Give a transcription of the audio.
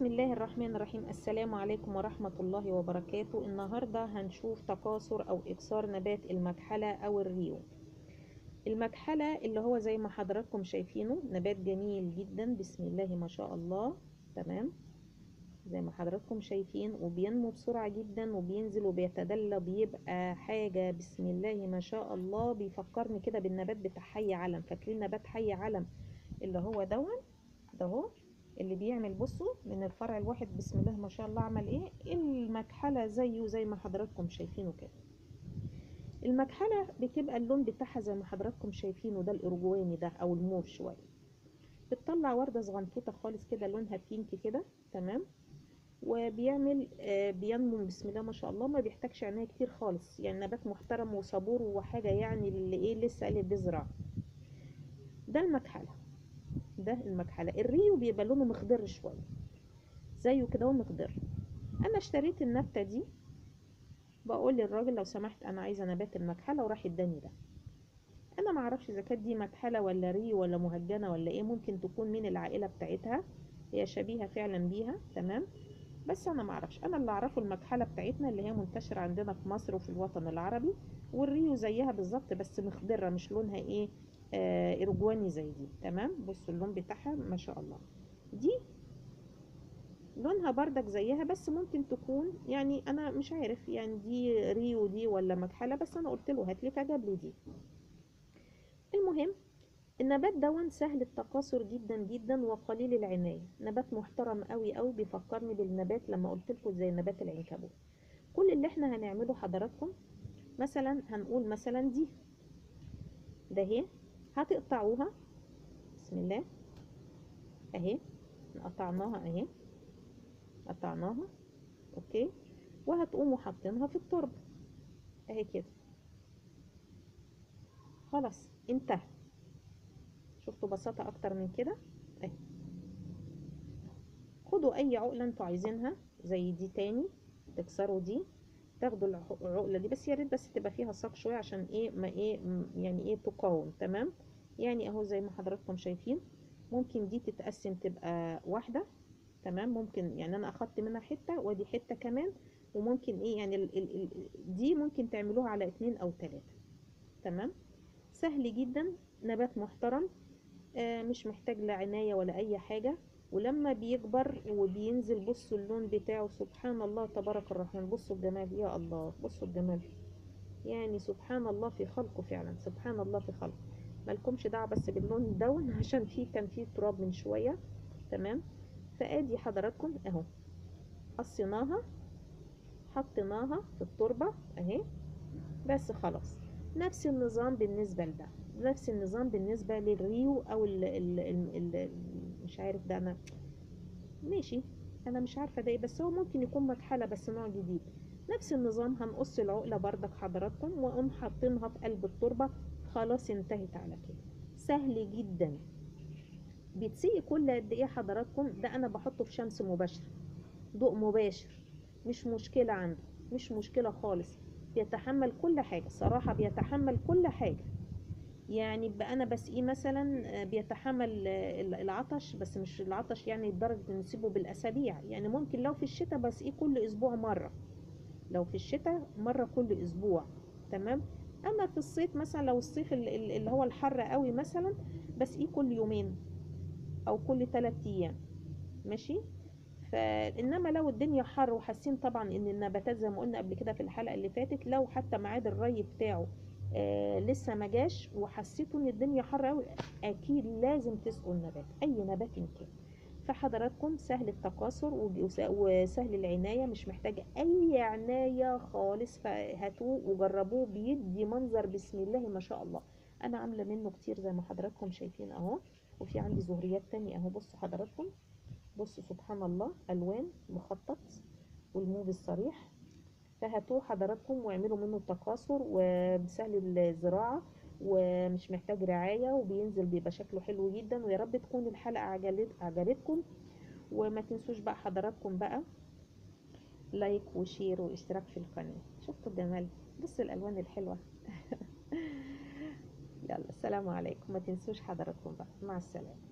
بسم الله الرحمن الرحيم. السلام عليكم ورحمة الله وبركاته. النهاردة هنشوف تكاثر أو إكثار نبات المكحلة أو الريو. المكحلة اللي هو زي ما حضراتكم شايفينه نبات جميل جدا، بسم الله ما شاء الله. تمام، زي ما حضراتكم شايفين، وبينمو بسرعة جدا وبينزل وبيتدلى، بيبقى حاجة بسم الله ما شاء الله. بيفكرني كده بالنبات بتاع حي علم. فاكرين نبات حي علم اللي هو ده اهو، اللي بيعمل، بصوا من الفرع الواحد بسم الله ما شاء الله عمل ايه. المكحلة زيه زي ما حضراتكم شايفينه كده. المكحلة بتبقى اللون بتاعها زي ما حضراتكم شايفينه ده، الارجواني ده او الموف شوية. بتطلع وردة صغنطوطة خالص كده لونها بينك كده. تمام، وبيعمل بينمو بسم الله ما شاء الله، ما بيحتاجش عناية كتير خالص، يعني نبات محترم وصبور وحاجة، يعني اللي ايه لسه اللي بيزرع. ده المكحلة، ده المكحلة. الريو بيبقى لونه مخضر شوية زيه كده، هو مخضر. انا اشتريت النبتة دي، بقول للراجل لو سمحت انا عايزة نبات المكحلة، وراح اداني ده. انا ما اعرفش اذا كانت دي مكحلة ولا ريو ولا مهجنة ولا ايه، ممكن تكون من العائلة بتاعتها، هي شبيهة فعلا بيها. تمام، بس انا ما اعرفش. انا اللي اعرفه المكحلة بتاعتنا اللي هي منتشرة عندنا في مصر وفي الوطن العربي، والريو زيها بالظبط بس مخضرة، مش لونها ايه ارجواني زي دي. تمام، بصوا اللون بتاعها ما شاء الله. دي لونها بردك زيها، بس ممكن تكون، يعني انا مش عارف يعني دي ريو دي ولا مكحله، بس انا قلت له هات لي فجاب لي دي. المهم، النبات دون سهل التكاثر جدا جدا وقليل العنايه، نبات محترم قوي قوي. بيفكرني بالنبات لما قلت لكم زي نبات العنكبوت. كل اللي احنا هنعمله حضراتكم، مثلا هنقول مثلا دي ده اهي، هتقطعوها بسم الله اهي، قطعناها اهي، قطعناها اوكي، وهتقوموا حاطينها في التربه اهي كده. خلاص انتهى. شفتوا بساطة اكتر من كده اهي. خدوا اي عقلة انتوا عايزينها زي دي تاني، تكسروا دي، تاخدوا العقلة دي، بس يا ريت بس تبقى فيها ساق شوية عشان ايه ما ايه يعني ايه تقاوم. تمام، يعني اهو زي ما حضراتكم شايفين. ممكن دي تتقسم تبقى واحدة. تمام، ممكن يعني انا اخدت منها حتة ودي حتة كمان، وممكن ايه يعني دي ممكن تعملوها على 2 أو 3. تمام، سهل جدا، نبات محترم، مش محتاج لا عناية ولا اي حاجة. ولما بيكبر وبينزل، بصوا اللون بتاعه سبحان الله تبارك الرحمن. بصوا الجمال يا الله، بصوا الجمال، يعني سبحان الله في خلقه، فعلا سبحان الله في خلقه. مالكمش دعوة بس باللون دون عشان كان فيه تراب من شوية. تمام، فادي حضراتكم اهو، قصيناها، حطيناها في التربة اهي، بس خلاص. نفس النظام بالنسبة لده، نفس النظام بالنسبة للريو او مش عارف ده، انا ماشي، انا مش عارفة ده ايه، بس هو ممكن يكون مكحلة بس نوع جديد. نفس النظام، هنقص العقلة بردك حضراتكم، ونقوم حاطينها في قلب التربة. خلاص انتهت على كده، سهل جدا. بيتسقي كل قد ايه حضراتكم؟ ده انا بحطه في شمس مباشرة، ضوء مباشر، مش مشكلة عنده، مش مشكلة خالص. بيتحمل كل حاجة صراحة، بيتحمل كل حاجة. يعني بقى انا بسقيه مثلا بيتحمل العطش، بس مش العطش يعني لدرجة ان نسيبه بالاسابيع، يعني ممكن لو في الشتاء بسقيه كل اسبوع مرة، لو في الشتاء مرة كل اسبوع. تمام، اما في الصيف مثلا، لو الصيف اللي هو الحر قوي مثلا، بسقيه كل يومين او كل 3 ايام. ماشي. فانما لو الدنيا حر وحاسين طبعا ان النباتات زي ما قلنا قبل كده في الحلقه اللي فاتت، لو حتى ميعاد الري بتاعه لسه ما جاش وحسيتوا ان الدنيا حر قوي، اكيد لازم تسقوا النبات، اي نبات كان. فحضراتكم سهل التكاثر وسهل العنايه، مش محتاجه اي عنايه خالص. فهاتوه وجربوه، بيدي منظر بسم الله ما شاء الله. انا عامله منه كتير زي ما حضراتكم شايفين اهو، وفي عندي زهريات تانية اهو. بصوا حضراتكم، بصوا سبحان الله، الوان مخطط والموف الصريح. فهاتوه حضراتكم واعملوا منه التكاثر، وبسهل الزراعة ومش محتاج رعاية، وبينزل بيبقى شكله حلو جدا. ويا رب تكون الحلقة عجبتكم. وما تنسوش بقى حضراتكم بقى لايك وشير واشتراك في القناة. شفتوا الجمال، بصوا الالوان الحلوة. يلا السلام عليكم، ما تنسوش حضراتكم بقى، مع السلامة.